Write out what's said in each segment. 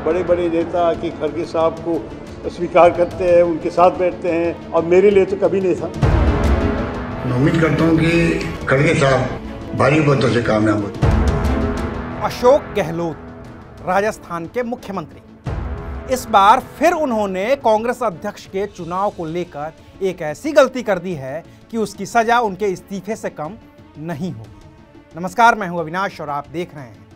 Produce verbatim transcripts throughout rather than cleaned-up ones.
बड़े बड़े नेता कि खड़गे साहब को स्वीकार करते हैं, उनके साथ बैठते हैं, और मेरे लिए तो कभी नहीं था। मैं उम्मीद करता हूँ कि खड़गे साहब भारी मतों से कामयाब होते। अशोक गहलोत राजस्थान के मुख्यमंत्री, इस बार फिर उन्होंने कांग्रेस अध्यक्ष के चुनाव को लेकर एक ऐसी गलती कर दी है कि उसकी सजा उनके इस्तीफे से कम नहीं होगी। नमस्कार, मैं हूं अविनाश और आप देख रहे हैं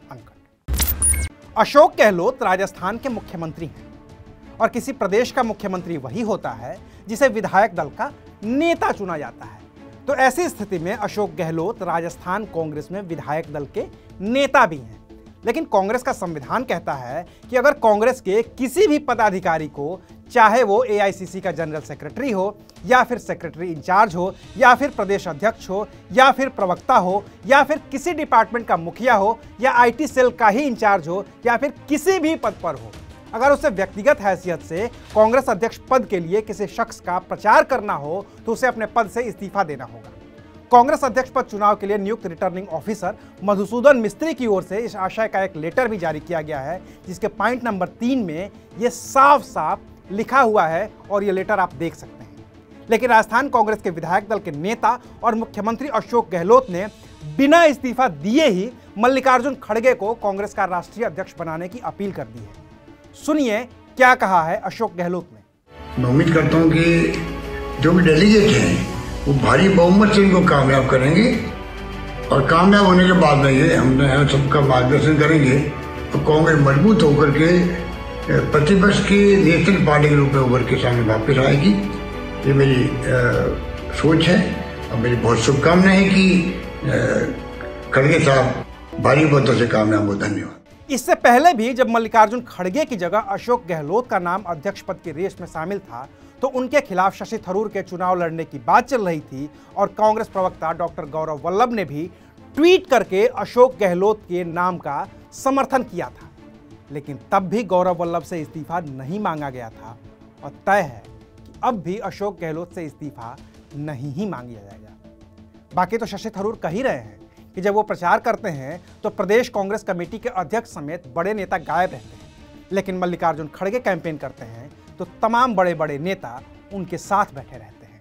अनकट। अशोक गहलोत राजस्थान के मुख्यमंत्री हैं और किसी प्रदेश का मुख्यमंत्री वही होता है जिसे विधायक दल का नेता चुना जाता है। तो ऐसी स्थिति में अशोक गहलोत राजस्थान कांग्रेस में विधायक दल के नेता भी हैं। लेकिन कांग्रेस का संविधान कहता है कि अगर कांग्रेस के किसी भी पदाधिकारी को, चाहे वो ए आई सी सी का जनरल सेक्रेटरी हो या फिर सेक्रेटरी इंचार्ज हो या फिर प्रदेश अध्यक्ष हो या फिर प्रवक्ता हो या फिर किसी डिपार्टमेंट का मुखिया हो या आई टी सेल का ही इंचार्ज हो या फिर किसी भी पद पर हो, अगर उसे व्यक्तिगत हैसियत से कांग्रेस अध्यक्ष पद के लिए किसी शख्स का प्रचार करना हो तो उसे अपने पद से इस्तीफा देना होगा। कांग्रेस अध्यक्ष पद चुनाव के लिए नियुक्त रिटर्निंग ऑफिसर मधुसूदन मिस्त्री की ओर से इस आशय का एक लेटर भी जारी किया गया है, जिसके पॉइंट नंबर तीन में यह साफ साफ लिखा हुआ है और यह लेटर आप देख सकते हैं। लेकिन राजस्थान कांग्रेस के विधायक दल के नेता और मुख्यमंत्री अशोक गहलोत ने बिना इस्तीफा दिए ही मल्लिकार्जुन खड़गे को कांग्रेस का राष्ट्रीय अध्यक्ष बनाने की अपील कर दी है। सुनिए क्या कहा है अशोक गहलोत ने। मैं उम्मीद करता हूँ कि जो भी डेलीगेट हैं वो भारी बहुमत से इनको कामयाब करेंगे और कामयाब होने के बाद में ये हम सबका मार्गदर्शन करेंगे तो कांग्रेस मजबूत होकर के प्रतिपक्ष की नेशनल पार्टी के रूप में उभर के सामने वापस आएगी। ये मेरी आ, सोच है और मेरी बहुत शुभकामनाएं है कि खड़गे साहब भारी मतों से कामयाब हो। धन्यवाद। इससे पहले भी जब मल्लिकार्जुन खड़गे की जगह अशोक गहलोत का नाम अध्यक्ष पद की रेस में शामिल था तो उनके खिलाफ शशि थरूर के चुनाव लड़ने की बात चल रही थी और कांग्रेस प्रवक्ता डॉक्टर गौरव वल्लभ ने भी ट्वीट करके अशोक गहलोत के नाम का समर्थन किया था। लेकिन तब भी गौरव वल्लभ से इस्तीफा नहीं मांगा गया था और तय है कि अब भी अशोक गहलोत से इस्तीफा नहीं ही मांगा जाएगा। बाकी तो शशि थरूर कह ही रहे हैं कि जब वो प्रचार करते हैं तो प्रदेश कांग्रेस कमेटी के अध्यक्ष समेत बड़े नेता गायब रहते हैं, लेकिन मल्लिकार्जुन खड़गे कैंपेन करते हैं तो तमाम बड़े बड़े नेता उनके साथ बैठे रहते हैं।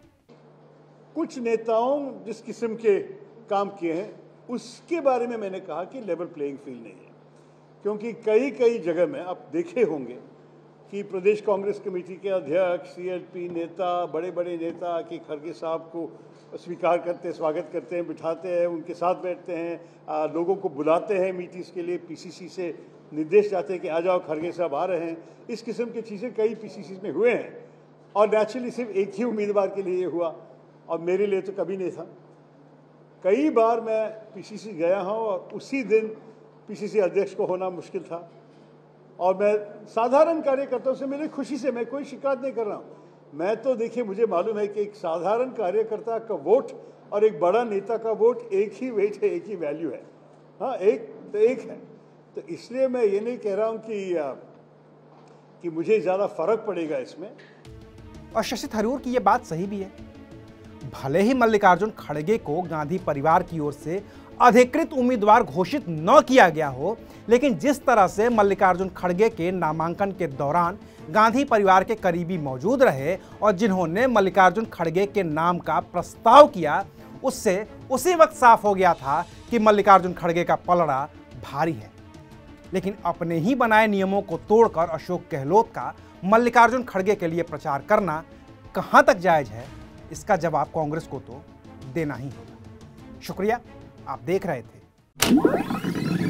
कुछ नेताओं जिस किस्म के काम किए हैं उसके बारे में मैंने कहा कि लेवल प्लेइंग फील्ड नहीं है, क्योंकि कई कई जगह में आप देखे होंगे कि प्रदेश कांग्रेस कमेटी के अध्यक्ष, सी एल पी नेता, बड़े बड़े नेता कि खड़गे साहब को स्वीकार करते हैं, स्वागत करते हैं, बिठाते हैं, उनके साथ बैठते हैं, आ, लोगों को बुलाते हैं मीटिंग्स के लिए, पी सी सी से निर्देश जाते हैं कि आ जाओ खड़गे साहब आ रहे हैं। इस किस्म की चीज़ें कई पी सी सी में हुए हैं और नेचुरली सिर्फ एक ही उम्मीदवार के लिए ये हुआ और मेरे लिए तो कभी नहीं था। कई बार मैं पी सी सी गया हूँ और उसी दिन पी सी सी अध्यक्ष को होना मुश्किल था और मैं साधारण कार्यकर्ताओं से मिले, खुशी से, मैं कोई शिकायत नहीं कर रहा हूँ। मैं तो देखिए, मुझे मालूम है कि एक साधारण कार्यकर्ता का वोट और एक बड़ा नेता का वोट एक ही वेट है, एक ही वैल्यू है। हाँ, एक तो एक है। तो इसलिए मैं ये नहीं कह रहा हूँ कि कि मुझे ज़्यादा फर्क पड़ेगा इसमें। और शशि थरूर की ये बात सही भी है। भले ही मल्लिकार्जुन खड़गे को गांधी परिवार की ओर से अधिकृत उम्मीदवार घोषित न किया गया हो, लेकिन जिस तरह से मल्लिकार्जुन खड़गे के नामांकन के दौरान गांधी परिवार के करीबी मौजूद रहे और जिन्होंने मल्लिकार्जुन खड़गे के नाम का प्रस्ताव किया, उससे उसी वक्त साफ हो गया था कि मल्लिकार्जुन खड़गे का पलड़ा भारी है। लेकिन अपने ही बनाए नियमों को तोड़कर अशोक गहलोत का मल्लिकार्जुन खड़गे के लिए प्रचार करना कहां तक जायज है, इसका जवाब कांग्रेस को तो देना ही होगा। शुक्रिया, आप देख रहे थे।